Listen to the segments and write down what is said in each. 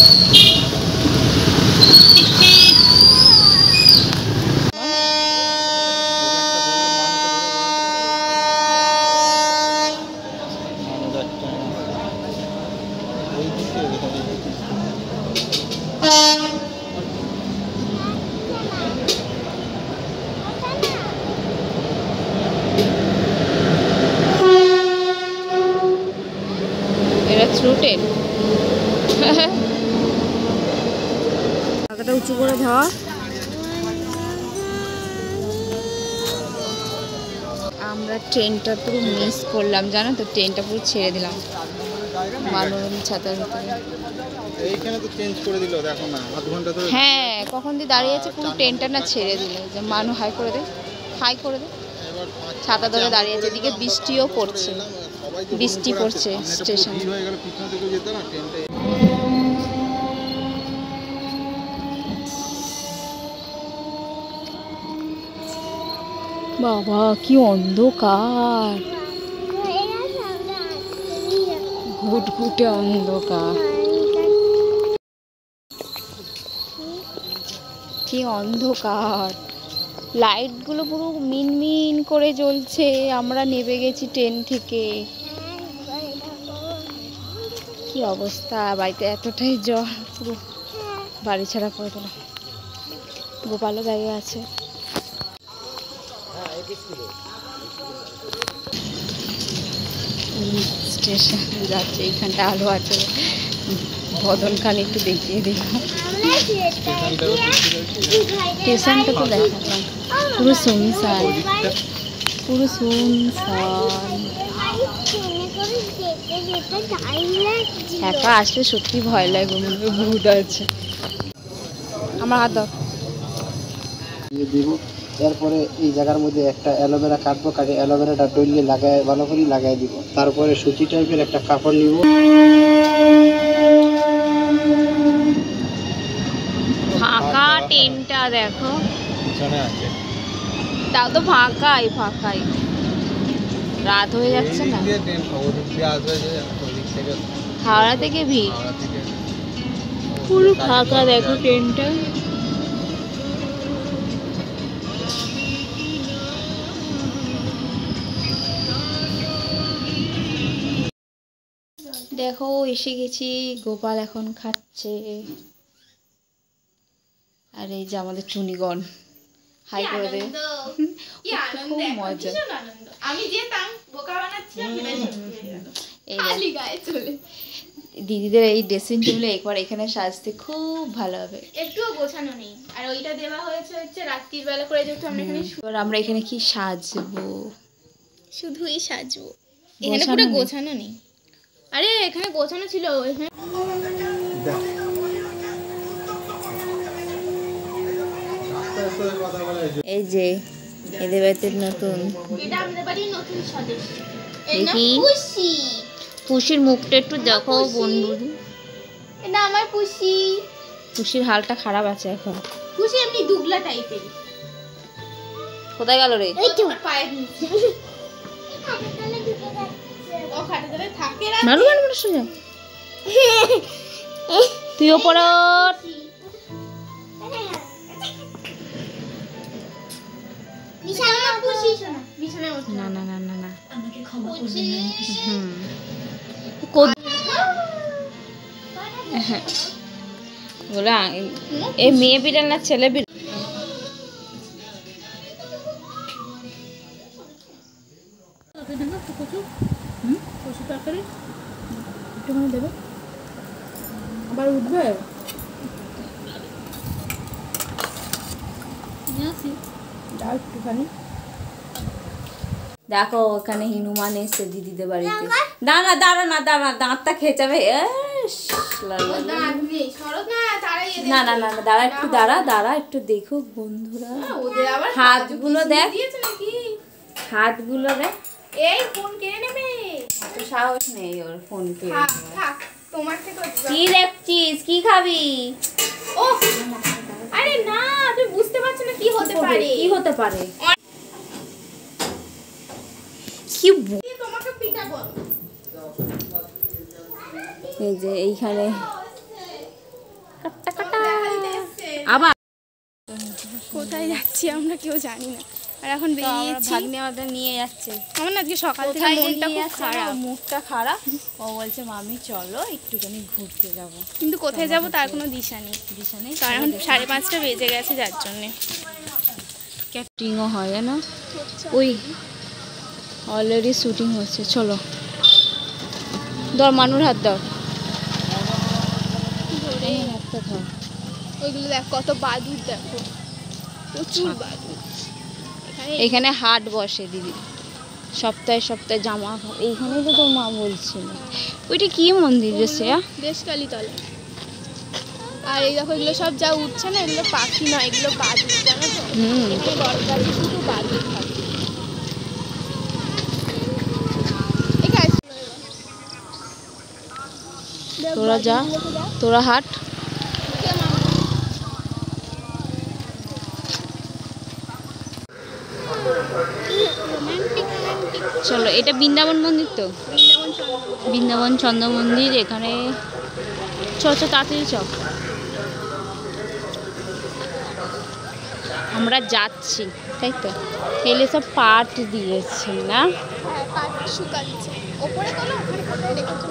টাকাটা উঁচু করে ধর। আমরা ট্রেনটা পুরো মিস করলাম জানো তো, ট্রেনটা পুরো ছেড়ে দিলাম মনোরম ছাতার ভিতরে। এইখানে তো চেঞ্জ করে দিল, দেখো না আধ ঘন্টা ধরে। হ্যাঁ কখন দিয়ে দাঁড়িয়ে আছে, পুরো ট্রেনটা না ছেড়ে দিল। যে মানু হাই করে দে, হাই করে দে। ছাতা ধরে দাঁড়িয়ে আছে, এদিকে বৃষ্টিও পড়ছে, বৃষ্টি পড়ছে স্টেশন। বাবা কি অন্ধকার, ঘুটঘুটে অন্ধকার, কি অন্ধকার। লাইটগুলো পুরো মিনমিন করে জ্বলছে। আমরা নেমে গেছি ট্রেন থেকে, কি অবস্থা। বাড়িতে এতটাই জ্বর, পুরো বাড়ি ছাড়া করে দিলাম। গোপালও দাঁড়িয়ে আছে। স্টেশন যাচ্ছে, এইখানটা আলো আছে। বদন খান একটু দেখিয়ে দিলাম। স্টেশনটা তো দেখালাম, পুরো শুনশান, পুরো শুনশান। একা আসলে সত্যি ভয় লাগে, ভূত আছে। আমার হাত দাও। তারপরে এই জায়গার মধ্যে একটা অ্যালোভেরা কাটবো, কাটে অ্যালোভেরাটা ডলিয়ে লাগায় ভালো করে লাগাই দিব। তারপরে সুতি টাইপের একটা কাপড় নিব। ফাঁকা ট্রেনটা দেখো, তাও তো ফাঁকাই ফাঁকাই। রাত হয়ে যাচ্ছে না, হাওড়া থেকে ভিড়, পুরো ফাঁকা দেখো ট্রেনটা। দেখো এসে গেছি, গোপাল এখন খাচ্ছে। আর এই যে আমাদের টুনিগণ, হাই করে দে। খুব মজা। আমি যেতাম বোকা বানাচ্ছিলাম, দিদিদের এই ড্রেসিং টেবিলে একবার এখানে সাজতে খুব ভালো হবে। একটুও গোছানো নেই, আর ওইটা দেওয়া হয়েছে হচ্ছে রাত্রির বেলা করে, যেহেতু আমরা এখানে আমরা এখানে কি সাজবো, শুধুই সাজবো। এখানে পুরো গোছানো নেই। আরে এখানে গোছানো ছিল, এখানে এই যে এদের বাড়িতে নতুন, এটা আমাদের বাড়ির নতুন সদস্য। দেখি পুষির মুখটা একটু দেখো বন্ধু। এটা আমার পুষি। পুষির হালটা খারাপ আছে এখন। পুষি এমনি দুগলা টাইপের। কোথায় গেল রে? এই তো পায়ের নিচে। ও খাটাতলে থাকে না। নানু নানু নানু সোজা। তুই ওপরে ওঠ। বিছানা পুষি শোনা, বিছানায় ওঠ না না না না না, আমাকে ক্ষমা করবেন বলা এই মেয়ে বিড়াল না ছেলে বিড়াল? একটুখানি দেবে, আবার উঠবে। একটুখানি দেখো ওখানে হনুমান এসছে দিদিদের বাড়িতে। দাঁড়া দাঁড়া না, দাঁড়া, দাঁতটা খেঁচাবে। না না না, দাঁড়া একটু, দাঁড়া দাঁড়া একটু দেখুক বন্ধুরা। হাতগুলো দেখ, হাতগুলো দেখ। এই ফোন কেড়ে নেবে, এত সাহস নেই ওর ফোন কেড়ে নেওয়ার। থাক তোমার থেকে। কি দেখছিস, কি খাবি? ও আরে না, তুই বুঝতে পারছিস না কি হতে পারে, কি হতে পারে, কি তোমাকে পিটাবো। এই যে এইখানে যাচ্ছি আমরা কেউ জানি না। আর এখন বেরিয়েছি, ভাগ্নে আমাদের নিয়ে যাচ্ছে। আমার না আজকে সকাল থেকে মনটা খুব খারাপ, মুখটা খারাপ। ও বলছে মামি চলো একটুখানি ঘুরতে যাব, কিন্তু কোথায় যাব তার কোনো দিশা নেই। কারণ এখন 5:30 বেজে গেছে, যার জন্যে ক্যাপটিংও হয় জানো, ওই অলরেডি শুটিং হচ্ছে। চলো ধর মানুর হাত দাও, হাতটা ধর। ওইগুলো দেখ কত বাদুর, দেখো প্রচুর বাদুর। এখানে হাট বসে দিদি, সপ্তাহে সপ্তাহে জামা। এইখানেই তো তোর মা বলছিল। ওইটা কি মন্দির রে শ্রেয়া? দেশকালী তলা। আর এই দেখো এগুলো সব যা উঠছে না, এগুলো পাখি নয়, এগুলো বাদুর, জানো তো? এখানে বড়গাছে শুধু বাদুর থাকে। তোরা যা, তোরা হাট। চলো, এটা বৃন্দাবন মন্দির তো, বৃন্দাবন চন্দ্র মন্দির। এখানে চ তাড়াতাড়ি চ, আমরা যাচ্ছি। তাই তো, এলে সব পাট দিয়েছে না? হ্যাঁ, পাট শুকাচ্ছে ওপরে কোনো, ওখানে কোথায় রেখেছে।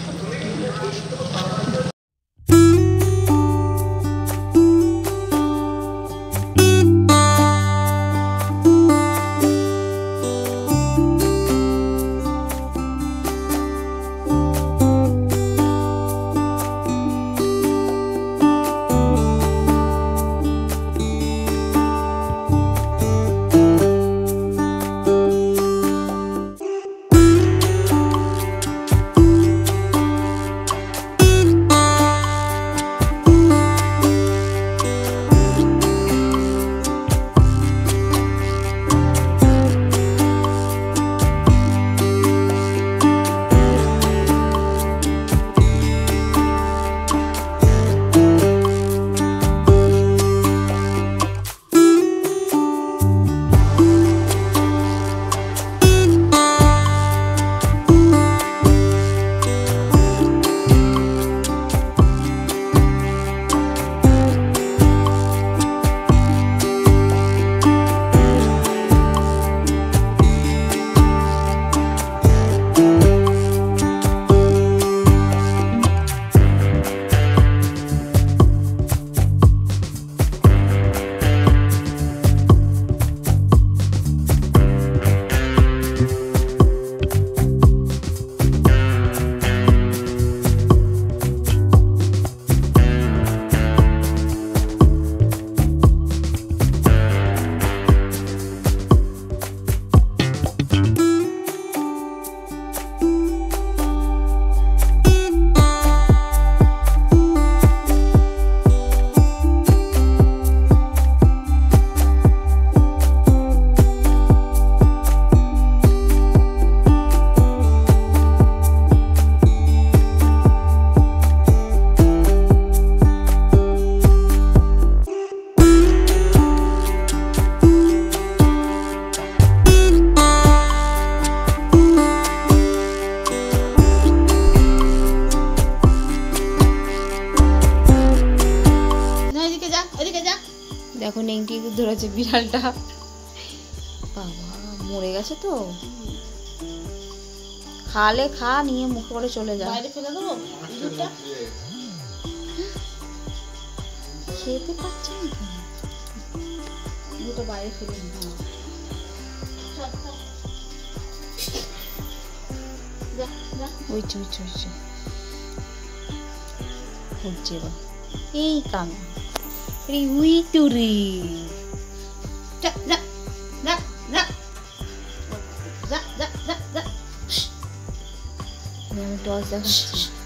দেখো নেংটি ধরেছে বিড়ালটা, বাবা মরে গেছে তো। খালে খা, নিয়ে মুখে করে চলে যা, বাইরে ফেলে দেবো। খেতে পাচ্ছে না, দুটো বাইরে ফেলে দিই। ওইছে ওইছে ওইছে হচ্ছে বা এই কাম রে উই তুরি যা যা যা যা যা যা যা। আমি টস দেখাচ্ছি।